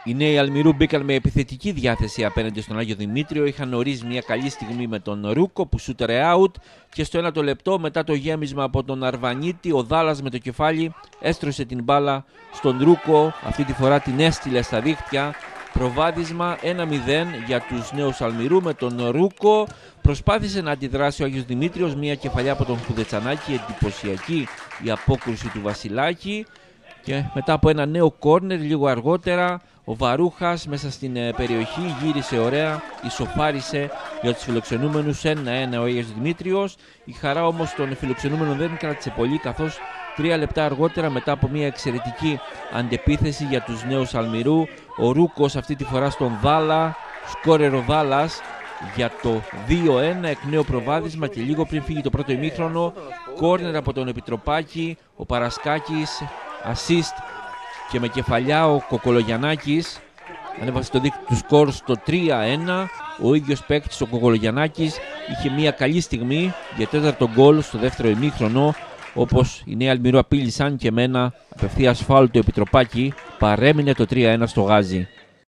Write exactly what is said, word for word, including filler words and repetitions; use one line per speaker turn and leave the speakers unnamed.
Οι νέοι Αλμυρού μπήκαν με επιθετική διάθεση απέναντι στον Άγιο Δημήτριο. Είχαν ορίσει μια καλή στιγμή με τον Ρούκο που σούτερε out και στο ένατο λεπτό μετά το γέμισμα από τον Αρβανίτη, ο Δάλλας με το κεφάλι έστρωσε την μπάλα στον Ρούκο. Αυτή τη φορά την έστειλε στα δίχτυα. Προβάδισμα ένα μηδέν για τους νέους Αλμυρού με τον Ρούκο. Προσπάθησε να αντιδράσει ο Άγιος Δημήτριος, μια κεφαλιά από τον Χουδετσανάκη, εντυπωσιακή η απόκρουση του Βασιλάκη. Και μετά από ένα νέο κόρνερ λίγο αργότερα ο Βαρούχας μέσα στην περιοχή γύρισε ωραία, ισοφάρισε για τους φιλοξενούμενους ένα ένα ο Άγιος Δημήτριος. Η χαρά όμως των φιλοξενούμενων δεν κράτησε πολύ, καθώς τρία λεπτά αργότερα μετά από μια εξαιρετική αντεπίθεση για τους νέους Αλμυρού, ο Ρούκος αυτή τη φορά στον Δάλα, σκόρερ ο Δάλας για το δύο ένα, εκ νέου προβάδισμα και λίγο πριν φύγει το πρώτο ημίχρονο κόρνερ από τον Επιτροπάκη, ο Παρασκάκης assist και με κεφαλιά ο Κοκολογιαννάκης ανέβασε το δίκτυο του σκορ στο τρία ένα. Ο ίδιος παίκτης ο Κοκολογιαννάκης είχε μια καλή στιγμή για τέταρτο γκολ στο δεύτερο ημίχρονο, όπως οι νέοι Αλμυρού απείλησαν και με ένα απευθείας φάουλ του Επιτροπάκη παρέμεινε το τρία ένα στο γάζι.